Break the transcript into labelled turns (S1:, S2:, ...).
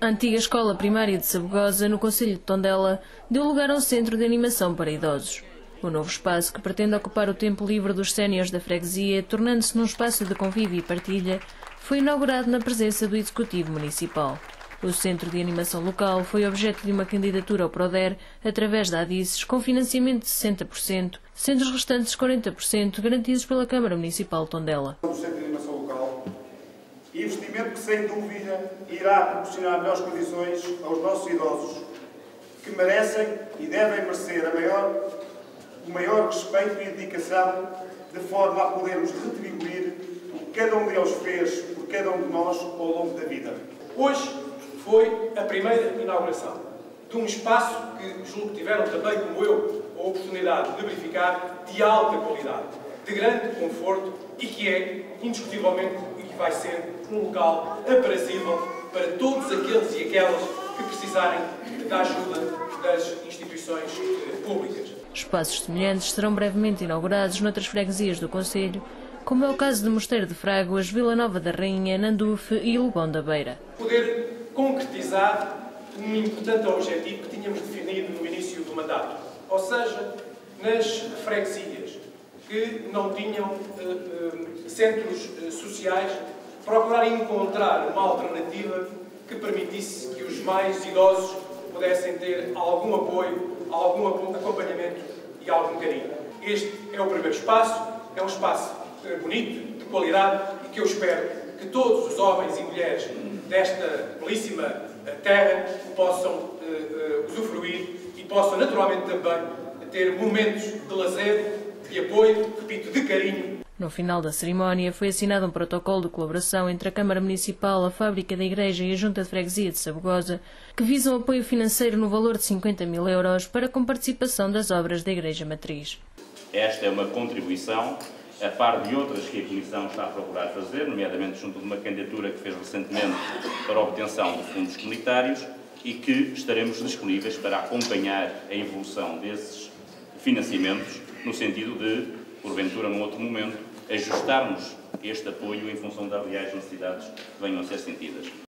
S1: antiga escola primária de Sabugosa, no concelho de Tondela, deu lugar a um centro de animação para idosos. O novo espaço, que pretende ocupar o tempo livre dos séniores da freguesia, tornando-se num espaço de convívio e partilha, foi inaugurado na presença do Executivo Municipal. O Centro de Animação Local foi objeto de uma candidatura ao PRODER, através da ADICES, com financiamento de 60%, sendo os restantes 40% garantidos pela Câmara Municipal de Tondela.
S2: O Centro de Animação Local, investimento que, sem dúvida, irá proporcionar melhores condições aos nossos idosos, que merecem e devem merecer o maior respeito e dedicação, de forma a podermos retribuir o que cada um deles fez por cada um de nós ao longo da vida.
S3: Hoje foi a primeira inauguração de um espaço que julgo que tiveram também, como eu, a oportunidade de verificar, de alta qualidade, de grande conforto e que é, indiscutivelmente, e que vai ser um local aprazível para todos aqueles e aquelas que precisarem da ajuda das instituições públicas.
S1: Espaços semelhantes serão brevemente inaugurados noutras freguesias do concelho, como é o caso de Mosteiro de Fráguas, Vila Nova da Rainha, Nandufe e Lobão da Beira.
S3: Poder concretizar um importante objetivo que tínhamos definido no início do mandato, ou seja, nas freguesias que não tinham centros sociais, procurar encontrar uma alternativa que permitisse que os mais idosos pudessem ter algum apoio, algum acompanhamento e algum carinho. Este é o primeiro espaço, é um espaço bonito, de qualidade, e que eu espero que todos os homens e mulheres desta belíssima terra possam usufruir e possam naturalmente também ter momentos de lazer, de apoio, repito, de carinho.
S1: No final da cerimónia foi assinado um protocolo de colaboração entre a Câmara Municipal, a Fábrica da Igreja e a Junta de Freguesia de Sabugosa, que visam apoio financeiro no valor de 50.000 euros para a comparticipação das obras da Igreja Matriz.
S4: Esta é uma contribuição, a par de outras que a Comissão está a procurar fazer, nomeadamente junto de uma candidatura que fez recentemente para a obtenção de fundos comunitários, e que estaremos disponíveis para acompanhar a evolução desses financiamentos, no sentido de, porventura, num outro momento, ajustarmos este apoio em função das reais necessidades que venham a ser sentidas.